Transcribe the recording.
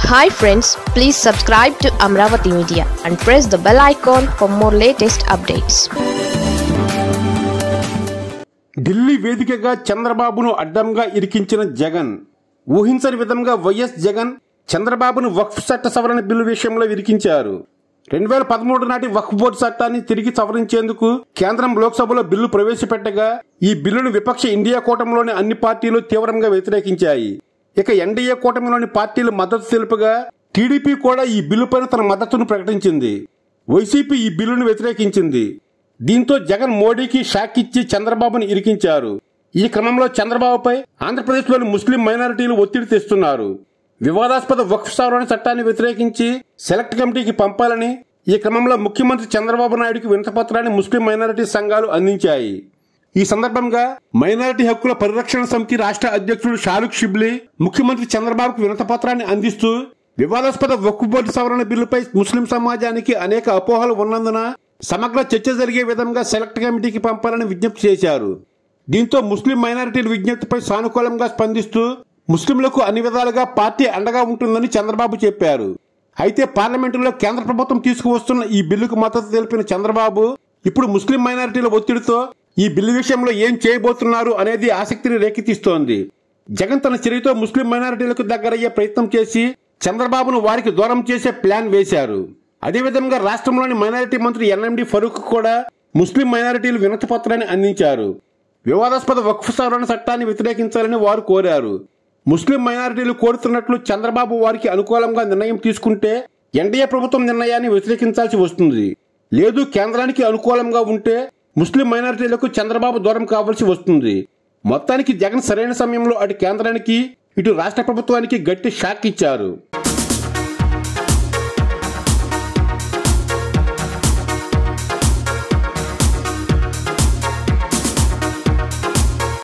Hi friends, please subscribe to Amravati Media and press the bell icon for more latest updates. Delhi వేదికగా చంద్రబాబును అడ్డంగా ఇరికించిన జగన్. ఊహించని విధంగా YS Jagan చంద్రబాబును వక్ఫ్ చట్ట సవరణ బిల్లు విషయంలో ఇరికించారు. 2013 నాటి వక్ఫ్ బోర్డు చట్టాన్ని తిరిగి సవరించేందుకు కేంద్రం లోక్సభలో బిల్లు ప్రవేశపెట్టగా ఈ బిల్లును విపక్ష ఇండియా కూటమిలోని అన్ని పార్టీలు తీవ్రంగా వ్యతిరేకించాయి. ఇక ఎన్డీఏ కూటమిలోని పార్టీలు మద్దతు తెలుపగా టీడీపీ కూడా ఈ బిల్లుపైన తన మద్దతును ప్రకటించింది. వైసీపీ ఈ బిల్లును వ్యతిరేకించింది. దీంతో జగన్ మోడీకి షాక్ ఇచ్చి చంద్రబాబును ఇరికించారు. ఈ క్రమంలో చంద్రబాబుపై ఆంధ్రప్రదేశ్లోని ముస్లిం మైనారిటీలు ఒత్తిడి తెస్తున్నారు. వివాదాస్పద వక్ఫ్ సవరణ చట్టాన్ని వ్యతిరేకించి సెలెక్ట్ కమిటీకి పంపాలని ఈ క్రమంలో ముఖ్యమంత్రి చంద్రబాబు నాయుడుకి వినతిపత్రాన్ని ముస్లిం మైనారిటీ సంఘాలు అందించాయి. ఈ సందర్భంగా మైనారిటీ హక్కుల పరిరక్షణ సమితి రాష్ట్ర అధ్యక్షుడు షారుఖ్ షిబ్లీ ముఖ్యమంత్రి చంద్రబాబుకు వినతిపత్రాన్ని అందిస్తూ వివాదాస్పద వక్ఫ్ బోర్డు సవరణ బిల్లుపై ముస్లిం సమాజానికి అనేక అపోహలు ఉన్నందున సమగ్ర చర్చ జరిగే విధంగా సెలెక్ట్ కమిటీకి పంపాలని విజ్ఞప్తి చేశారు. దీంతో ముస్లిం మైనారిటీల విజ్ఞప్తిపై సానుకూలంగా స్పందిస్తూ ముస్లింలకు అన్ని విధాలుగా పార్టీ అండగా ఉంటుందని చంద్రబాబు చెప్పారు. అయితే పార్లమెంటులో కేంద్ర ప్రభుత్వం తీసుకువస్తున్న ఈ బిల్లుకు మద్దతు తెలిపిన చంద్రబాబు ఇప్పుడు ముస్లిం మైనారిటీల ఒత్తిడితో ఈ బిల్లు విషయంలో ఏం చేయబోతున్నారు అనేది ఆసక్తిని రేకెత్తిస్తోంది. జగన్ తన చర్యతో ముస్లిం మైనారిటీలకు దగ్గరయ్యే ప్రయత్నం చేసి చంద్రబాబును వారికి దూరం చేసే ప్లాన్ వేశారు. అదేవిధంగా రాష్ట్రంలోని మైనారిటీ మంత్రి ఎన్ఎండి ఫరూక్ కూడా ముస్లిం మైనారిటీలు వినతి పత్రాన్ని అందించారు. వివాదాస్పద వక్ఫ్ సవరణ చట్టాన్ని వ్యతిరేకించాలని వారు కోరారు. ముస్లిం మైనారిటీలు కోరుతున్నట్లు చంద్రబాబు వారికి అనుకూలంగా నిర్ణయం తీసుకుంటే ఎన్డీఏ ప్రభుత్వం నిర్ణయాన్ని వ్యతిరేకించాల్సి వస్తుంది. లేదు కేంద్రానికి అనుకూలంగా ఉంటే ముస్లిం మైనారిటీలకు చంద్రబాబు దూరం కావాల్సి వస్తుంది. మొత్తానికి జగన్ సరైన సమయంలో అటు కేంద్రానికి ఇటు రాష్ట్ర ప్రభుత్వానికి గట్టి షాక్ ఇచ్చారు.